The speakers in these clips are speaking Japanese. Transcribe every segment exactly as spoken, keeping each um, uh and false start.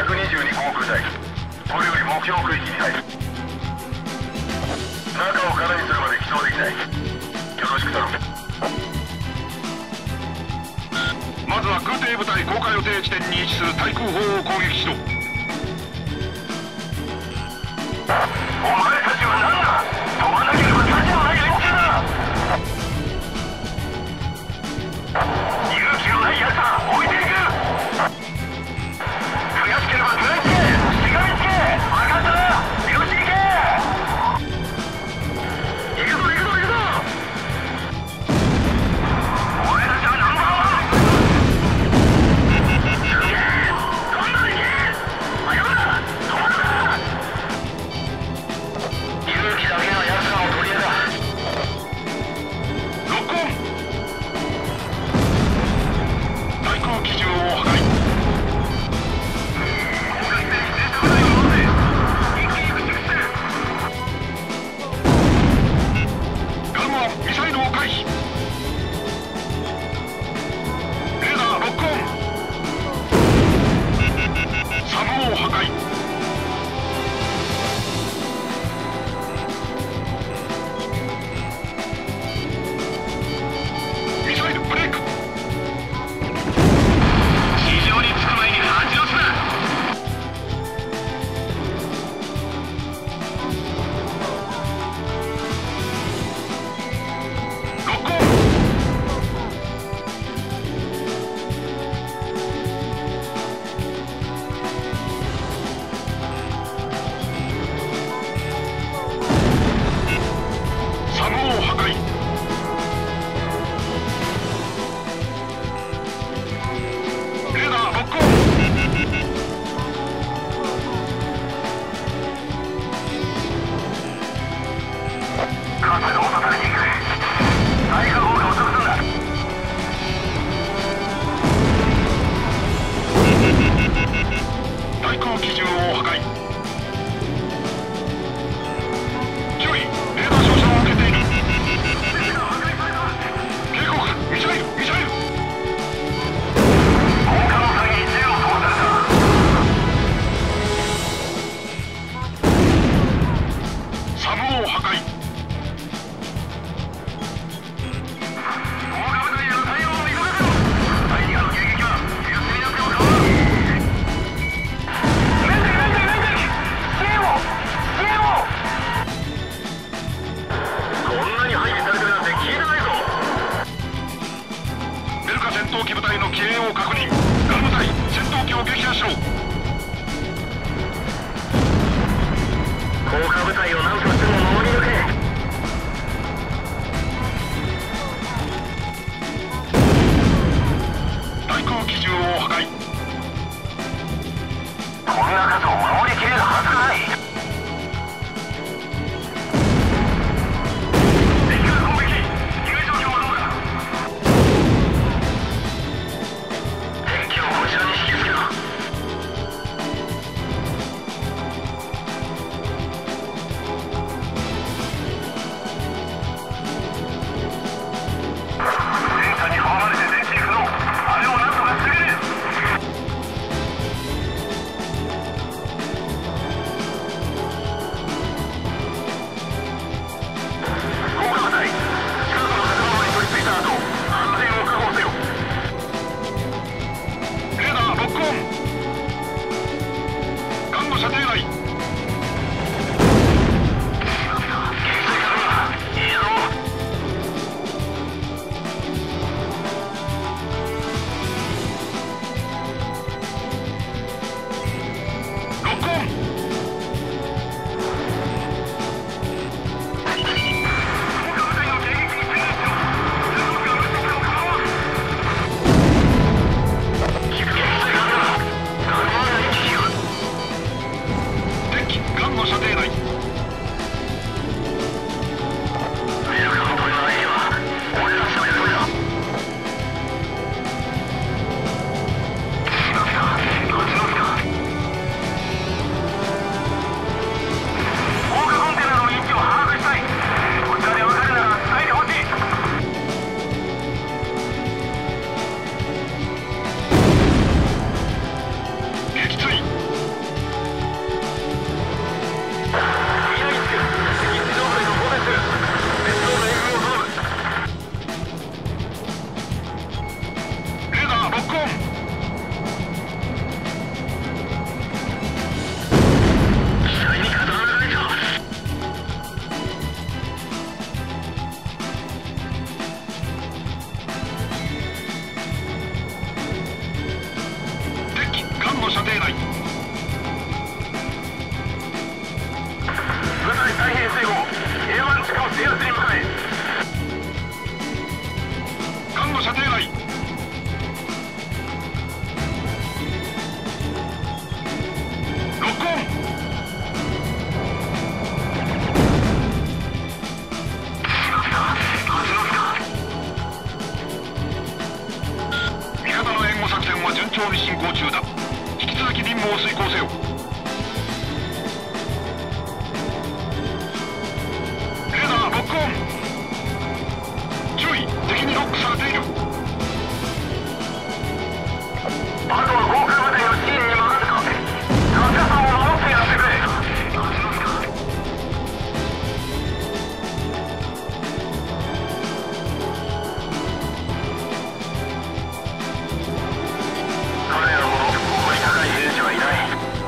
ひゃくにじゅうに航空隊、これより目標区域に入る。中を空にするまで起動できない。よろしく頼む。 まずは空挺部隊降下予定地点に位置する対空砲を攻撃しろ。 お前たちは何だ。飛ばなければ立ちのない連中だ。勇気のない奴は置いていく。悔しければ食らいつけ。しがみつけ。分かったな。よし行け。行くぞ行くぞ行くぞ。お前たちはナンバーワン。すげえ。今度で行け。迷うな。止まるな。 射程内。 部隊太平整合、エアワン地下を制圧に向かえ。 艦の射程内。ロックオン。味方の援護作戦は順調に進行中だ。引き続き任務を遂行せよ。レーダーロックオン。注意、敵にロックされている。 あとは航空部隊の支援に任せた。夏屋さんを守ってやってくれ。彼らほど誇り高い兵士はいない。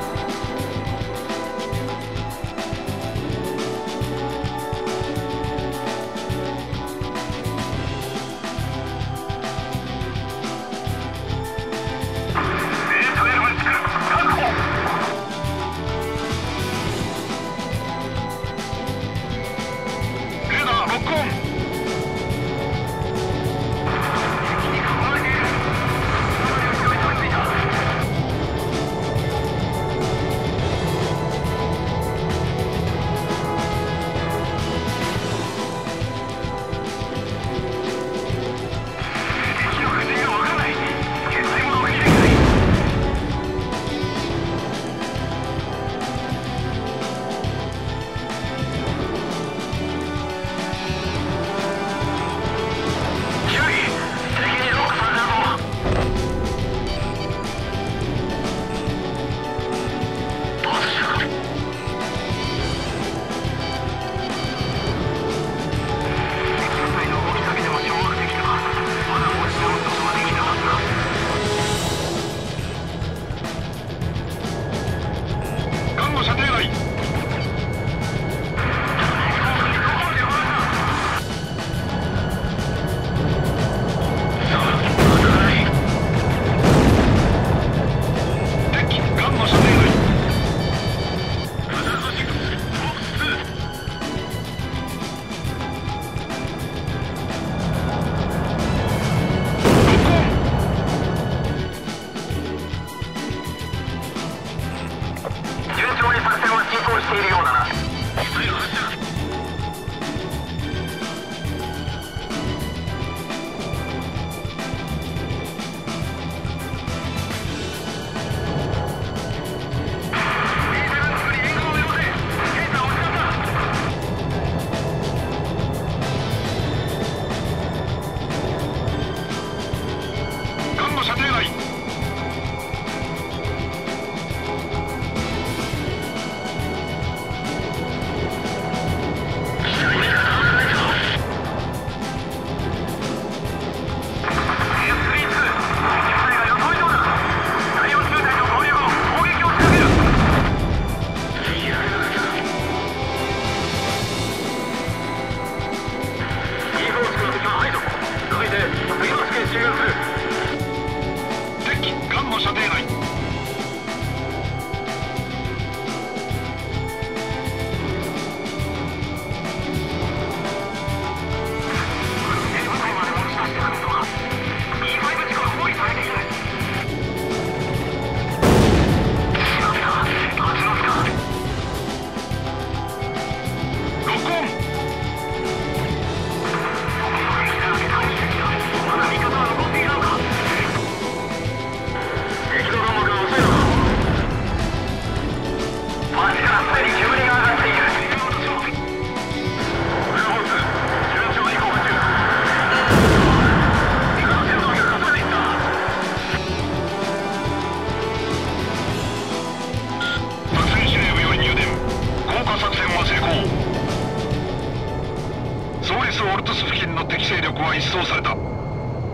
は一掃された。あ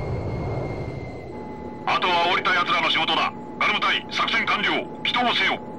とは降りた奴らの仕事だ。ガルム隊、作戦完了。起動せよ。